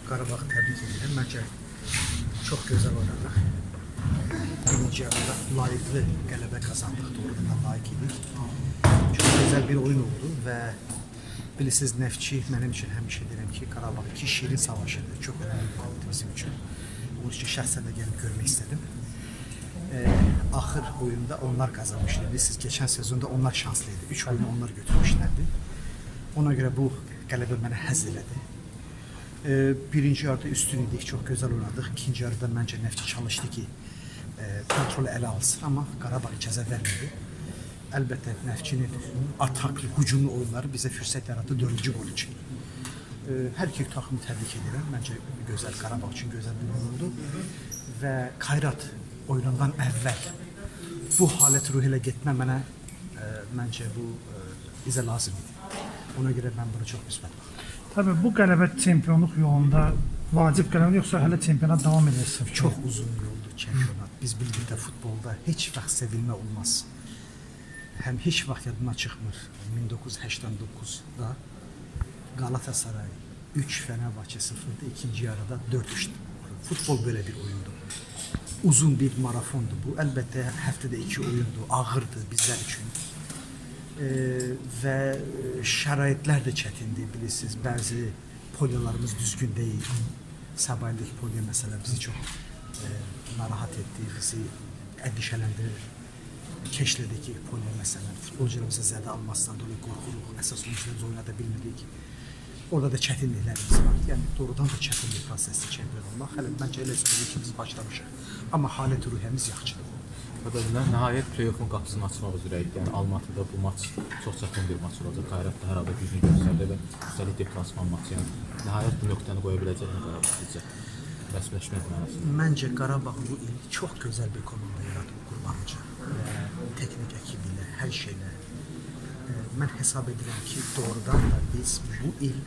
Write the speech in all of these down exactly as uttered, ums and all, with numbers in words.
Qarabağı təbrik edirəm. Məncə çox gözəl oynadıq. Birinci yarıda layiqli qələbə qazandıq, doğrudan layiq idik. Çox gözəl bir oyun oldu və bilirsiniz, Neftçi mənim üçün həmişə deyirəm ki, Qarabağ iki şirin savaşıdır. Çox önəmli bir oldu bizim üçün. Onun üçün şəxsən də gəlib görmək istədim. E, axır oyunda onlar qazanmışdı. Bilirsiniz, geçən sezonda onlar şanslıydı. Üç oyunu onlar götürmüşlərdi. Ona görə bu qələbə mənə həzz elədi. E, birinci yarıda üstün idik, çox gözəl oynadıq. İkinci yarıda məncə Neftçi çalışdı ki, e, kontrolü ələ alsın, amma Qarabağ icazə vermədi. Əlbəttə, Neftçinin ataklı, hücumlu oyunları bizə fürsət yarattı dördüncü gol üçün. E, hər iki takımı təbrik edirəm. Məncə gözəl, Qarabağ üçün gözəl bir oyun oldu. Və Kayrat oyunundan əvvəl bu halət ruhu ilə getmə mənə, e, məncə bu e, bizə lazım idi. Ona görə mən bunu çox müsbət baxıram. Tabii bu qələbə çempionluq yolunda vacib qələbə yoxsa hələ çempionat davam edirsin? Çox uzun yoldur çempionat. Biz bildik də futbolda heç vaxt sevilmə olmaz. Həm heç vaxt yadına çıxmır. min doqquz yüz səksən doqquzda Galatasaray üç, Fenerbahçe sıfırda, ikinci yarıda dörd üçdü. Futbol belə bir oyundur. Uzun bir marafondur bu. Əlbəttə həftədə iki oyundur, ağırdır bizlər üçün. Ee, və şəraitlər də çətindir, bilirsiniz, bəzi polyalarımız düzgün deyil. Səbaildəki polya məsələ bizi çox e, narahat etdi, bizi əndişələndirir. Keşlədəki polya məsələ, futbolcularımıza zədə almazsan dolayı qorxuruq, əsas oyuncularımız oynada bilmirik. Orada da çətinliklərimiz var. Yəni doğrudan da çətin bir prosesdir çempion olmaq. Hələ məncə elə söyləyir ki, biz başlamışıq. Amma halət ruhiyyəmiz yaxşıdır. Nəhayət play-off'un qapısını açmaq üzrəyik. Yəni Almatıda bu maç çox çətin bir maç olacaq. Kayrat da hər halda gücünü göstərdi və üstəlik deplasman maçı. Yəni nəhayət bu nöqtəni qoya biləcəkmi Qarabağ sizcə? Rəsmiləşmək mənasında. Məncə Qarabağ bu il çox gözəl bir komanda yaratıb Qurbanca. Teknik əkibi ilə, hər şeylə. Mən hesab edirəm ki, doğrudan da biz bu il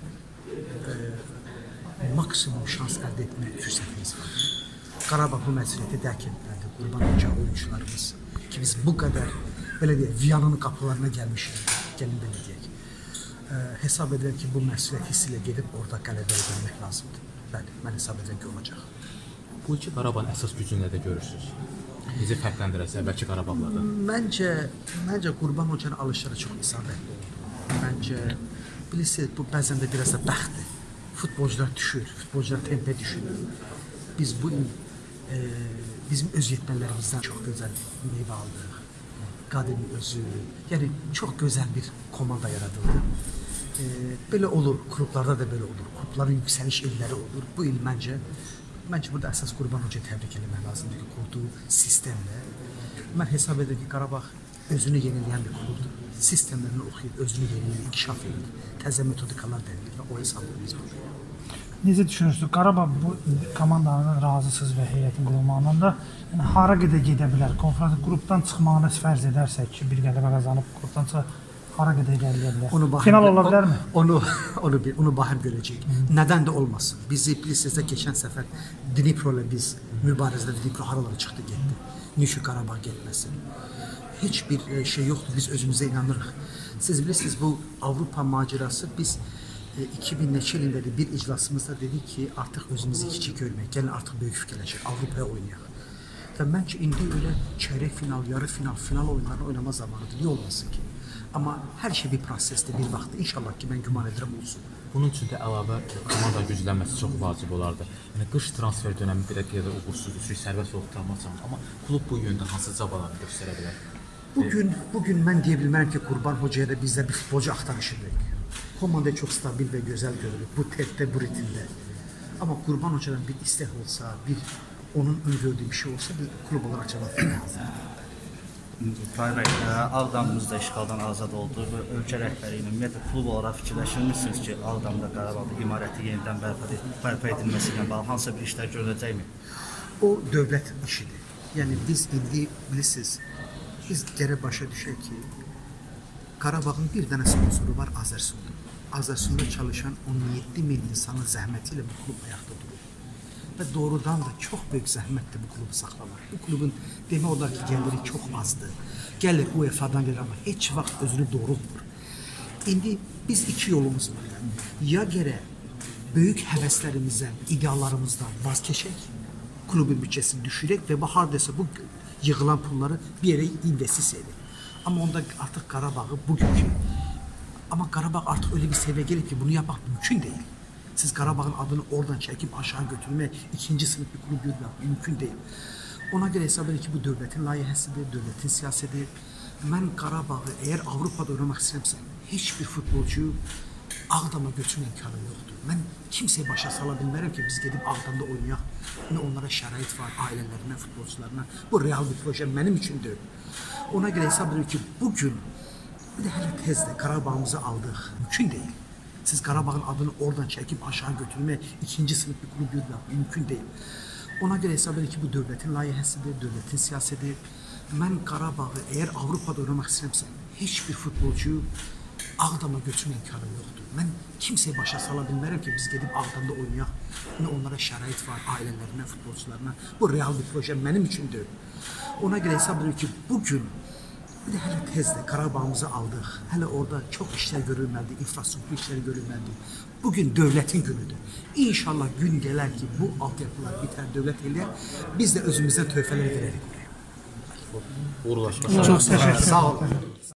e, maksimum şans əldə etmək fürsətimiz var. Qarabağ bu məsuliyyəti dərk etməlidir. Qurban Hoca oyuncularımız ki, biz bu qədər belə deyək, Viyananın qapılarına gəlmişik, gəlin belə deyək. E, hesab edirəm ki, bu məsuliyyət hissi ilə gedib orada qələbə edilmək lazımdır. Bəli, mən hesab edirəm ki, olacaq. Bu iki Qarabağın əsas gücünü də görürsünüz. Bizi fərqləndirəsə, bəlkə Qarabağlardan. Məncə, məncə Qurban Hocanın alışları çox isabətli oldu. Məncə, bilirsiniz, bu bəzən də biraz da bəxtdir. Futbolcular düşür, futbolcular tempə düşür. Biz bu il e, bizim öz yetmələrimizdən çox gözəl meyvə aldıq. Qadının özü, yəni çox gözəl bir komanda yaradıldı. E, belə olur, klublarda da belə olur. Klubların yüksəliş illəri olur. Bu il məncə, məncə burada əsas Qurban Hoca'yı təbrik etmək lazımdır ki, qurduğu sistemlə. Mən hesab edirəm ki, Qarabağ özünü yeniləyən bir klubdur. Sistemlərini oxuyub, özünü yeniləyir, inkişaf edir, təzə metodikalar dənilir və o hesabı biz budur. Necə düşünürsünüz? Qarabağ bu komandanın razısınız və heyətin qurulmağından da yəni, hara qədər gedə bilər? Konfrans qrupdan çıxmağını fərz edərsək ki, bir qələbə qazanıb qrupdan çıxıb hara qədər gəliyə bilər? Final ola bilərmi? Onu, onu, onu bahəm görəcəyik. Nədən də olmasın? Bizi bilirsiniz, keçən səfər Dnipro ilə biz mübarizədə Dnipro haralara çıxdı, getdi. Nişi Qarabağ getməsin. Heç bir şey yoxdur, biz özümüzə inanırıq. Siz bilirsiniz, bu Avropa macerası biz iki min neçə ilində bir iclasımızda dedik ki, artıq özümüzü kiçik görmək, gəlin artıq böyük fikirləşək, Avropaya oynayaq. Və məncə indi elə çeyrək final, yarı final, final oyunlarını oynama zamanıdır, niyə olmasın ki? Amma hər şey bir prosesdir, bir vaxtdır. İnşallah ki, mən güman edirəm olsun. Bunun üçün də əlavə komanda güclənməsi çox vacib olardı. Yəni qış transfer dönəmi belə deyək də uğursuz düşük, sərbəst olub qalmazsam, amma klub bu yöndə hansı cabalarını göstərə bilər? Bugün, bugün mən deyə bilmərəm ki, Qurban Hoca'ya da bizdə bir futbolcu axtarışıdır. Komanda çox stabil və gözəl görülür, bu tempdə, bu ritmdə. Amma Qurban Hoca'dan bir istək olsa, bir onun öngördüyü bir şey olsa, bir klub olaraq cavab vermək. Tahir bəy, Ağdamımız da işğaldan azad oldu və ölkə rəhbəri ilə ümumiyyətlə klub olaraq fikirləşirmişsiniz ki, Ağdamda, Qarabağda imarəti yenidən bərpa edilməsi ilə bağlı hansısa bir işlər görüləcəkmi? O dövlət işidir. Yəni biz indi bilirsiniz, biz gərək başa düşək ki, Qarabağın bir dənə sponsoru var, Azərsundur. Azərsunda çalışan on yeddi min insanın zəhməti ilə bu klub ayaqda durur. Və doğrudan da çox böyük zəhmətdir bu klubu saxlamaq. Bu klubun demək olar ki, gəliri çox azdır. Gəlir U E F A-dan gəlir, amma heç vaxt özünü doğrulmur. İndi biz iki yolumuz var. Ya gərək böyük həvəslərimizdən, ideallarımızdan vaz keçək, klubun bütçəsini düşürək və bu hardasa bu yığılan pulları bir yerə investisiya edək. Amma onda artıq Qarabağı bugünkü, amma Qarabağ artıq öyle bir seviyə gelib ki, bunu yapmaq mümkün deyil. Siz Qarabağın adını oradan çəkib aşağı götürmək, ikinci sınıf bir klub görmək mümkün deyil. Ona görə hesab edir ki, bu dövlətin layihəsidir, dövlətin siyasətidir. Mən Qarabağı əgər Avropada oynamaq istəyirəmsə, heç bir futbolcu Ağdama götürmə imkanı yoxdur. Mən kimsəyə başa sala bilmərəm ki, biz gedib Ağdamda oynayaq. Yəni onlara şərait var, ailələrinə, futbolçularına. Bu real bir proje mənim üçün deyil. Ona görə hesab edir ki, bugün bir də hələ tezdə Qarabağımızı aldıq. Mümkün deyil. Siz Qarabağın adını oradan çəkib aşağı götürmək, ikinci sınıf bir klub görmək mümkün deyil. Ona görə hesab edir ki, bu dövlətin layihəsidir, dövlətin siyasətidir. Mən Qarabağı əgər Avropada oynamaq istəyirəmsə, heç bir futbolcu Ağdama götürmə imkanı yoxdur. Mən kimsəyə başa sala bilmərəm ki, biz gedib Ağdamda oynayaq. Yəni onlara şərait var, ailələrinə, futbolçularına. Bu real bir proje mənim üçün deyil. Ona görə hesab edir ki, bugün bir də hələ tezdə Qarabağımızı aldıq. Hələ orada çox işlər görülməlidir, infrastruktur işləri görülməlidir. Bugün dövlətin günüdür. İnşallah gün gələr ki, bu altyapılar bitər, dövlət eləyər. Biz də özümüzə töhfələr verərik. Uğurlaşmaq. Çox təşəkkür ederim. Sağ olun.